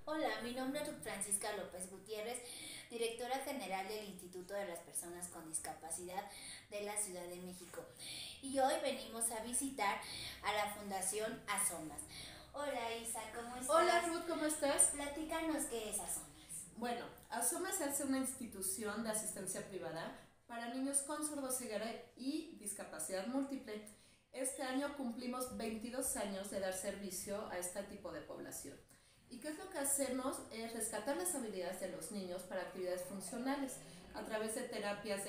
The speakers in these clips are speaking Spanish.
Hola, mi nombre es Francisca López Gutiérrez, directora general del Instituto de las Personas con Discapacidad de la Ciudad de México. Y hoy venimos a visitar a la Fundación Asomas. Hola Isa, ¿cómo estás? Hola Ruth, ¿cómo estás? Platícanos qué es Asomas. Bueno, Asomas es una institución de asistencia privada para niños con sordoceguera y discapacidad múltiple. Este año cumplimos 22 años de dar servicio a este tipo de población. ¿Y qué es lo que hacemos? Es rescatar las habilidades de los niños para actividades funcionales a través de terapias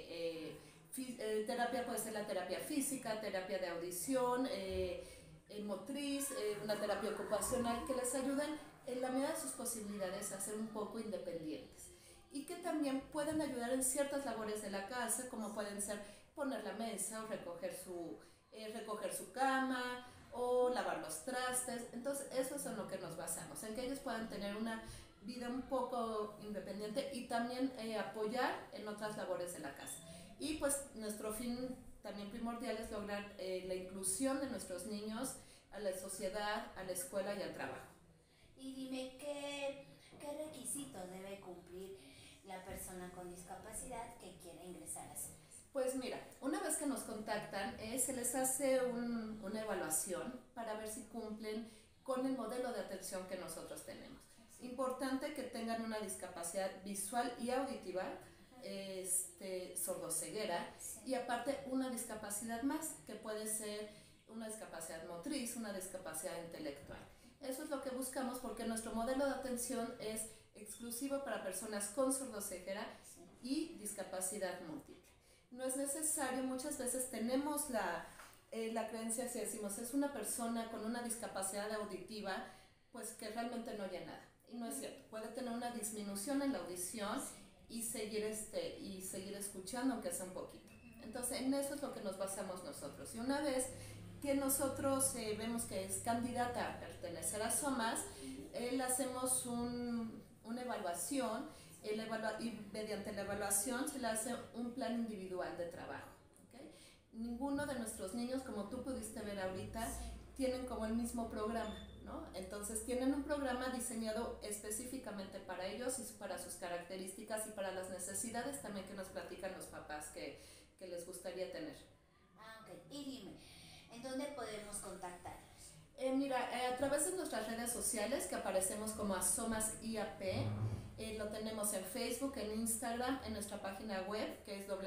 terapia puede ser la terapia física, terapia de audición, motriz, una terapia ocupacional que les ayuden en la medida de sus posibilidades a ser un poco independientes y que también pueden ayudar en ciertas labores de la casa, como pueden ser poner la mesa o recoger su cama o lavar los trastes. Entonces eso es en lo que nos basamos, en que ellos puedan tener una vida un poco independiente y también apoyar en otras labores de la casa. Y pues nuestro fin también primordial es lograr la inclusión de nuestros niños a la sociedad, a la escuela y al trabajo. Y dime, ¿qué requisitos debe cumplir la persona con discapacidad que quiera ingresar a Asomas? Pues mira, una vez que nos contactan, se les hace una evaluación para ver si cumplen con el modelo de atención que nosotros tenemos. Importante que tengan una discapacidad visual y auditiva, sordoceguera, y aparte una discapacidad más, que puede ser una discapacidad motriz, una discapacidad intelectual. Eso es lo que buscamos porque nuestro modelo de atención es exclusivo para personas con sordoceguera y discapacidad múltiple. No es necesario, muchas veces tenemos la creencia, si decimos es una persona con una discapacidad auditiva, pues que realmente no oye nada. Y no es cierto, puede tener una disminución en la audición y seguir escuchando, aunque sea un poquito. Entonces, en eso es lo que nos basamos nosotros. Y una vez que nosotros vemos que es candidata a pertenecer a SOMAS, le hacemos una evaluación y mediante la evaluación se le hace un plan individual de trabajo. ¿Okay? Ninguno de nuestros niños, como tú pudiste ver ahorita, tienen como el mismo programa, ¿no? Entonces tienen un programa diseñado específicamente para ellos y para sus características y para las necesidades también que nos platican los papás que les gustaría tener. Ah, ok. Y dime, ¿en dónde podemos contactarlos? Mira, a través de nuestras redes sociales que aparecemos como Asomas IAP, lo tenemos en Facebook, en Instagram, en nuestra página web que es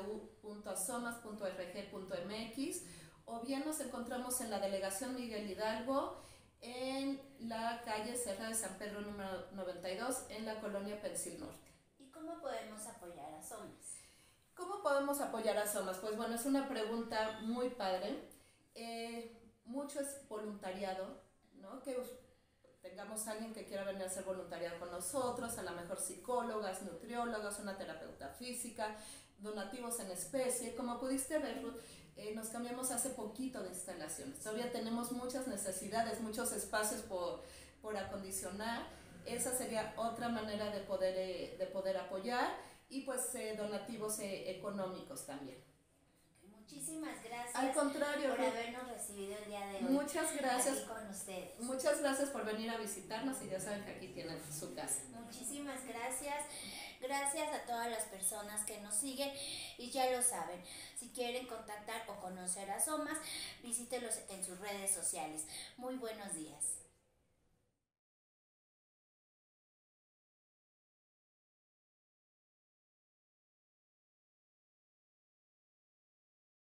www.asomas.org.mx, o bien nos encontramos en la delegación Miguel Hidalgo, en la calle Serra de San Pedro número 92, en la colonia Pensil Norte. ¿Y cómo podemos apoyar a Asomas? ¿Cómo podemos apoyar a Somas? Pues bueno, es una pregunta muy padre. Mucho es voluntariado, ¿no? Que tengamos a alguien que quiera venir a hacer voluntariado con nosotros, a lo mejor psicólogas, nutriólogas, una terapeuta física, donativos en especie. Como pudiste ver, Ruth, nos cambiamos hace poquito de instalaciones. Todavía tenemos muchas necesidades, muchos espacios por acondicionar. Esa sería otra manera de poder apoyar y pues donativos económicos también. Muchísimas gracias. Al contrario, por Ruth, habernos recibido el día de hoy. muchas gracias. Aquí con ustedes. Muchas gracias por venir a visitarnos y ya saben que aquí tienen su casa. Muchísimas gracias. Gracias a todas las personas que nos siguen y ya lo saben. Si quieren contactar o conocer a Somas, visítelos en sus redes sociales. Muy buenos días.